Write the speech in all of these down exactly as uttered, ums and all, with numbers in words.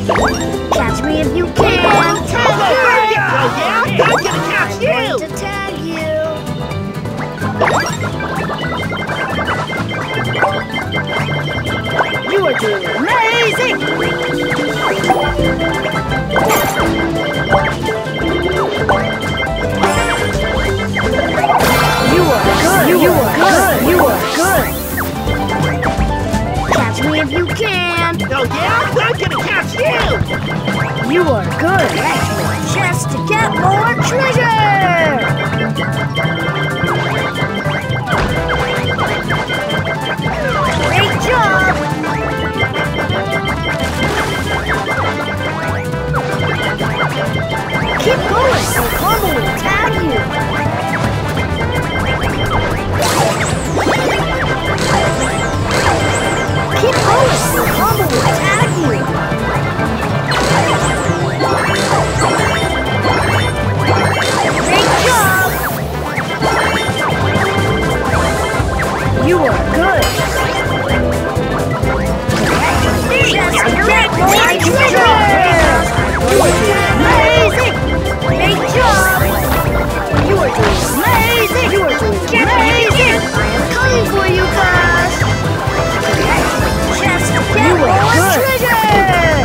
Catch me if you can. Tag you. Oh yeah? I'm gonna catch I'm you. going to tag you. You are doing amazing. You are good. You, you are good. You are good. Catch me if you can. Oh yeah? I'm gonna catch you. You are good. Just to get more treasure. Great job. Keep going, so Combo will tag you. Keep going, so Combo will tag you. Great job! You are good. Just get more treasure. You are doing amazing. Great job. You are doing amazing. You are doing amazing. I am coming for you guys. Just get more treasure.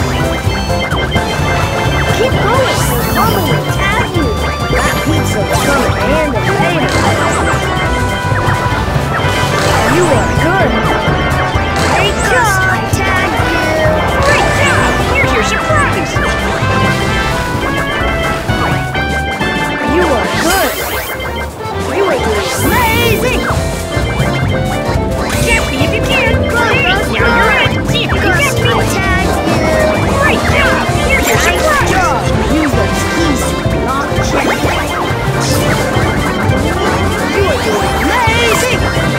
Keep going, so Combo will tag you. That pizza will come in handy later. You are good. Great job. I tagged you. Great job. Here's your surprise. You are good. You are doing amazing. Catch me if you can. Good, Now you're in. See if you can catch me. I tagged you. Great job. Here's your surprise. Use those keys to unlock checkpoint. You are doing amazing.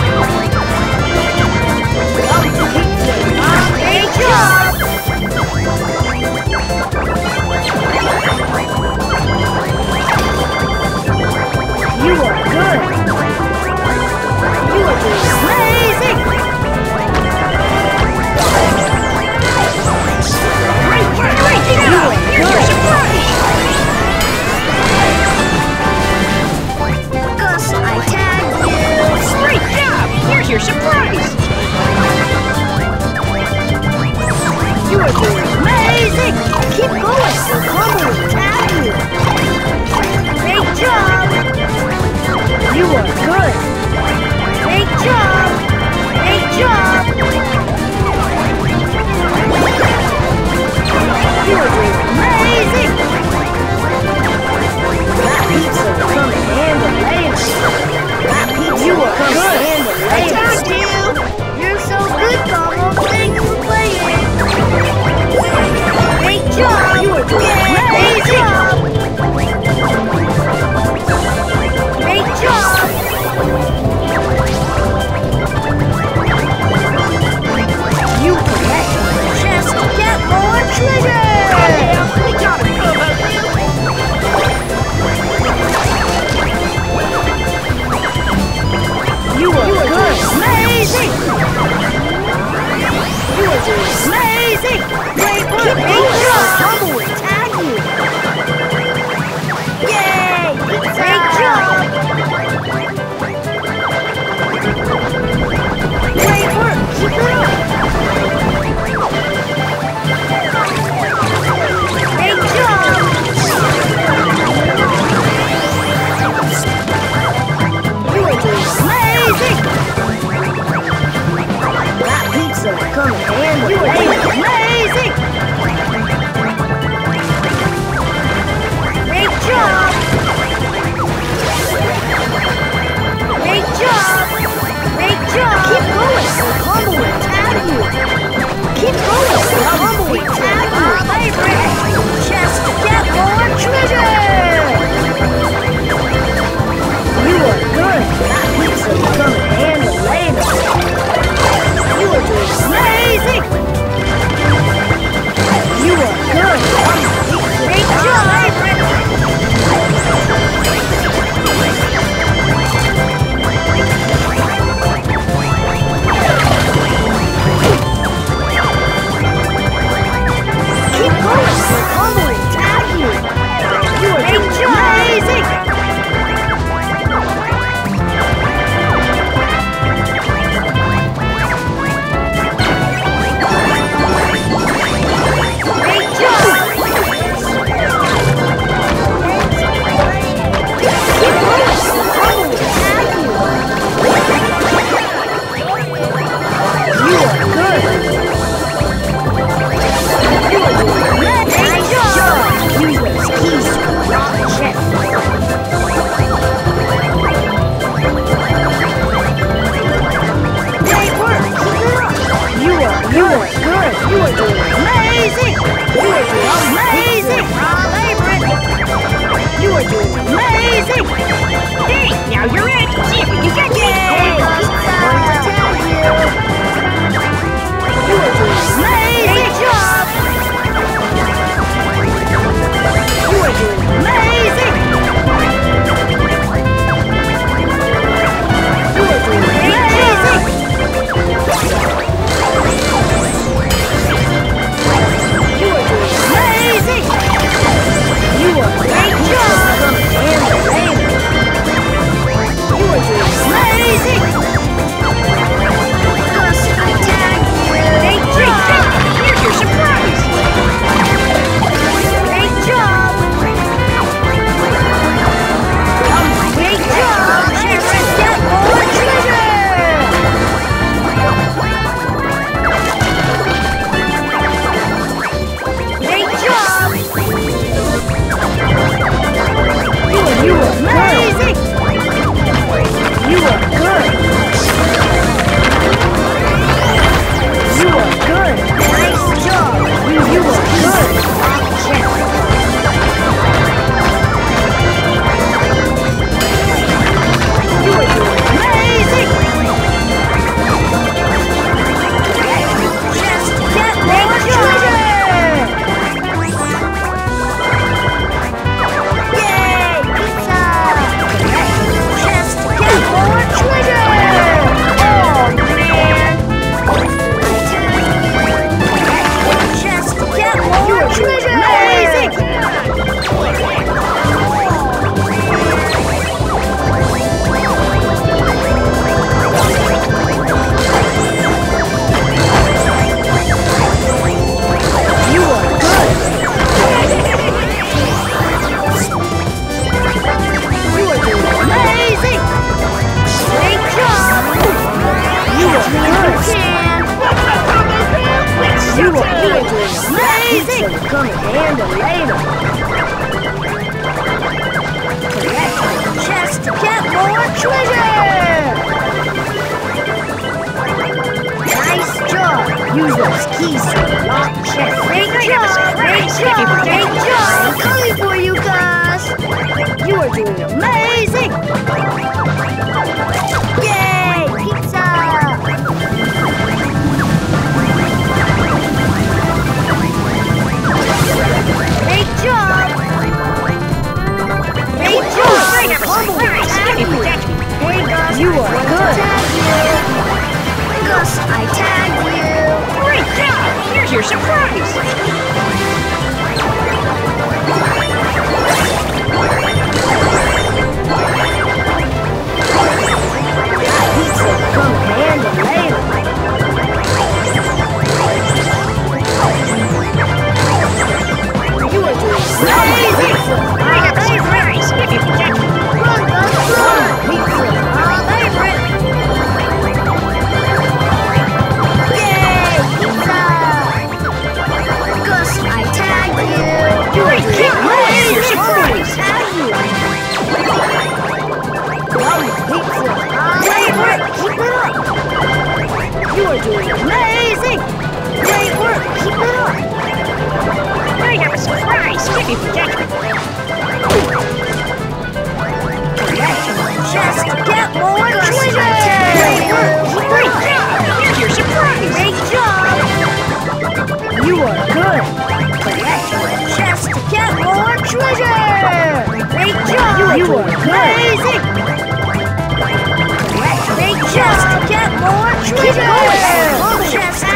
Great job. You are good. You are doing amazing. Great work. Great job. Here's your surprise. Gus, I tagged you. Great job. Here's your surprise. You are doing amazing. Keep going, so Combo will tag you. Great job. You are good. Great job. Great job. You are doing amazing. That pizza will come in handy later. That pizza you are come good. In handy later. I tagged you. You're so good, Combo. Thanks for playing. Great job. You are doing amazing. Great job. You collect just to get more treasure. Yeah, we got it, Robo. You are, you are good. Amazing. You are doing amazing. Great work. Keep going. Combo will tag you. Yay! Great job. Great work. Keep it up. Great job. You are doing amazing. That pizza will come in handy. You are doing amazing. Great job. Great job. Great job. Keep going, so Combo will tag you. Keep going, so Combo will tag you. Favorite. Just get more treasure. You are good. That pizza will come in handy later. You are doing amazing. are doing amazing! Pizza Gummy Panda later! Collect the chest to get more treasure! Nice job! Use those keys to unlock chests. Great job! Great job! Great job! I'm coming for you, Gus! You are doing amazing! Yay! Pizza! Great job! Great job! Combo Panda! Hey Gus, you are good! Gus, I tagged you! Great job! Here's your surprise! Pizza Gummy Panda later! You are doing amazing! I have a surprise if you can catch me. Run, Gus, run! Pizza, our favorite! Yay! Pizza! Gus, I tagged you! You are Great doing job! Here's your amazing! surprise! Tag you! Yummy pizza! Our favorite! Keep it up! You are doing amazing! Great work! Keep it up! I have a surprise if you can catch me. Collect your chest to get more treasure! Great work! Keep Great it up! job! Here's your surprise! Great job! You are good! Collect your chest to get more treasure! Great job! You are amazing! Collect great chest to get more treasure! Chest